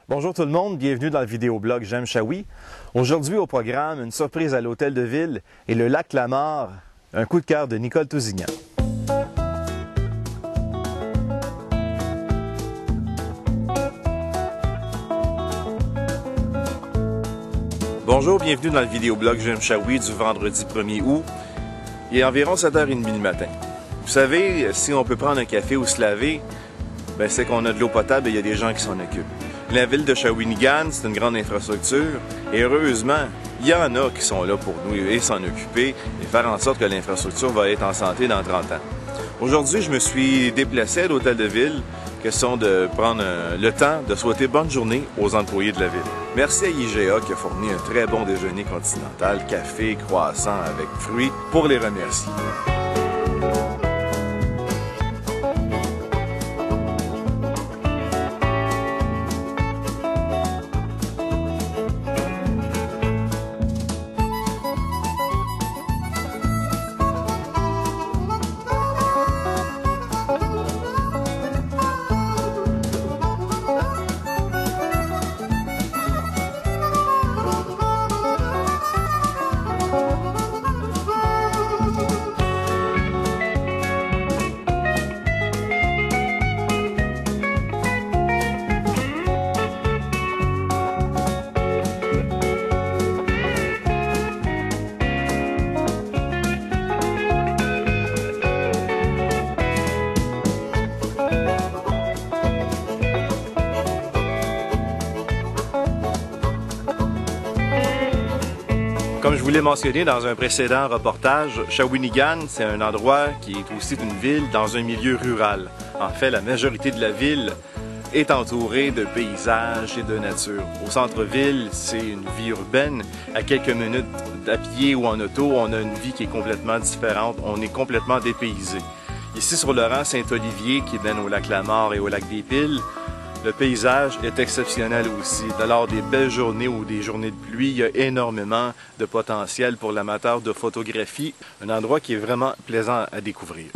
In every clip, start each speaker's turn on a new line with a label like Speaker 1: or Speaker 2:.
Speaker 1: Bonjour tout le monde, bienvenue dans le vidéoblog J'aime Shawi. Aujourd'hui au programme, une surprise à l'hôtel de ville et le lac Lamar, un coup de cœur de Nicole Tousignan. Bonjour, bienvenue dans le vidéoblog J'aime Shawi du vendredi 1er août. Il est environ 7h30 du matin. Vous savez, si on peut prendre un café ou se laver, c'est qu'on a de l'eau potable et il y a des gens qui s'en occupent. La ville de Shawinigan, c'est une grande infrastructure et heureusement, il y en a qui sont là pour nous et s'en occuper et faire en sorte que l'infrastructure va être en santé dans 30 ans. Aujourd'hui, je me suis déplacé à l'hôtel de ville, question de prendre le temps de souhaiter bonne journée aux employés de la ville. Merci à IGA qui a fourni un très bon déjeuner continental, café, croissant avec fruits pour les remercier. Comme je vous l'ai mentionné dans un précédent reportage, Shawinigan, c'est un endroit qui est aussi une ville dans un milieu rural. En fait, la majorité de la ville est entourée de paysages et de nature. Au centre-ville, c'est une vie urbaine. À quelques minutes à pied ou en auto, on a une vie qui est complètement différente. On est complètement dépaysé. Ici, sur le rang Saint-Olivier, qui donne au lac Lamar et au lac des Piles, le paysage est exceptionnel aussi. Lors des belles journées ou des journées de pluie, il y a énormément de potentiel pour l'amateur de photographie. Un endroit qui est vraiment plaisant à découvrir.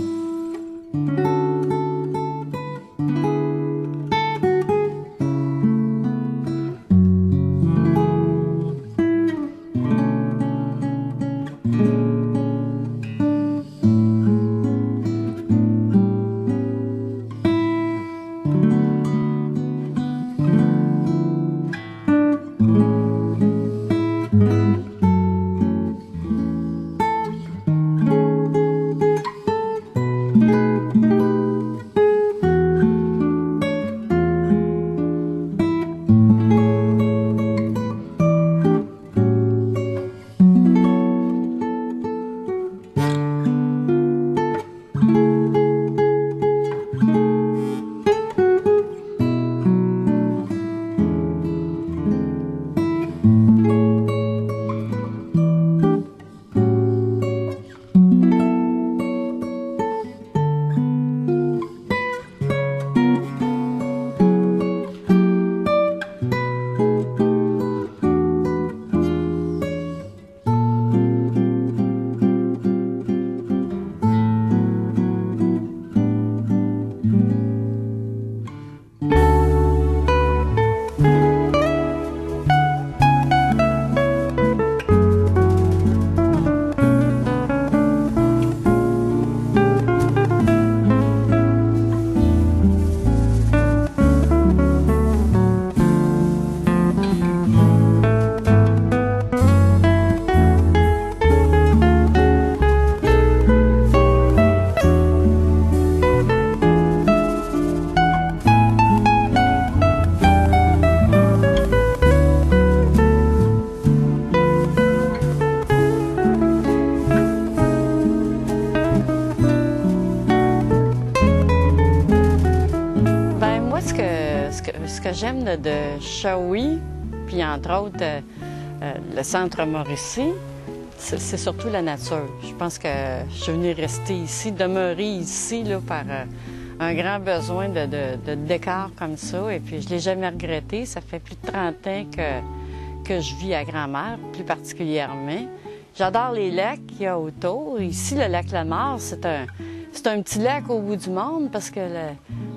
Speaker 2: Ce que j'aime de Shawi, puis entre autres le centre Mauricie, c'est surtout la nature. Je pense que je suis venue rester ici, demeurer ici là, par un grand besoin de décor comme ça. Et puis je ne l'ai jamais regretté. Ça fait plus de 30 ans que je vis à Grand-Mère, plus particulièrement. J'adore les lacs qu'il y a autour. Ici, le lac Lamar, c'est un petit lac au bout du monde parce que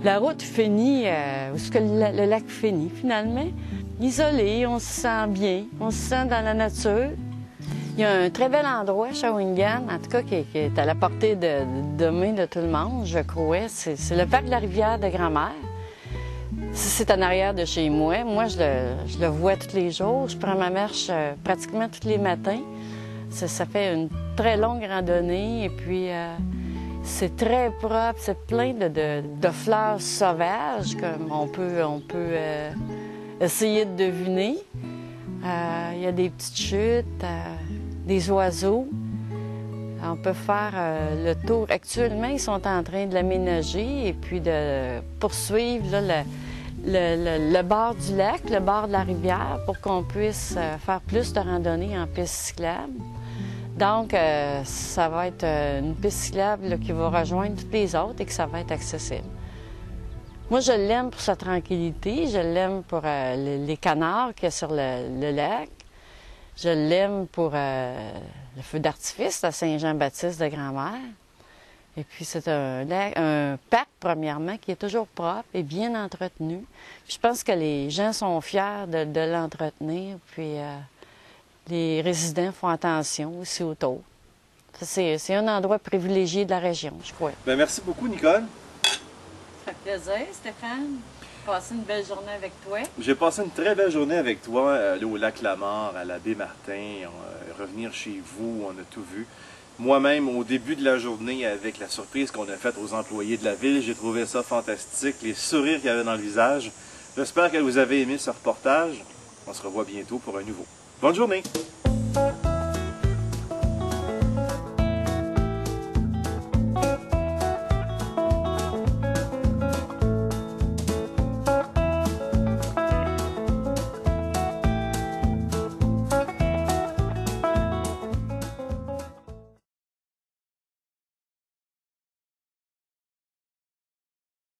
Speaker 2: La route finit où est-ce que le lac finit, finalement. Isolé, on se sent bien, on se sent dans la nature. Il y a un très bel endroit, Shawinigan, en tout cas, qui est à la portée de main de tout le monde, je crois. C'est le parc de la rivière de Grand-Mère. C'est en arrière de chez moi. Moi, je le vois tous les jours. Je prends ma marche pratiquement tous les matins. Ça fait une très longue randonnée et puis c'est très propre. C'est plein de fleurs sauvages, comme on peut essayer de deviner. Il y a des petites chutes, des oiseaux. On peut faire le tour. Actuellement, ils sont en train de l'aménager et puis de poursuivre là, le bord du lac, le bord de la rivière, pour qu'on puisse faire plus de randonnées en piste cyclable. Donc, ça va être une piste cyclable là, qui va rejoindre toutes les autres et que ça va être accessible. Moi, je l'aime pour sa tranquillité, je l'aime pour les canards qu'il y a sur le lac, je l'aime pour le feu d'artifice à Saint-Jean-Baptiste de Grand-Mère. Et puis, c'est un parc, premièrement, qui est toujours propre et bien entretenu. Puis, je pense que les gens sont fiers de l'entretenir, puis les résidents font attention aussi autour. C'est un endroit privilégié de la région, je crois.
Speaker 1: Bien, merci beaucoup, Nicole.
Speaker 2: Ça fait plaisir, Stéphane. Passer une belle journée avec toi.
Speaker 1: J'ai passé une très belle journée avec toi, aller au lac Lamar, à la baie Martin, revenir chez vous, on a tout vu. Moi-même, au début de la journée, avec la surprise qu'on a faite aux employés de la ville, j'ai trouvé ça fantastique, les sourires qu'il y avait dans le visage. J'espère que vous avez aimé ce reportage. On se revoit bientôt pour un nouveau. Bonne journée!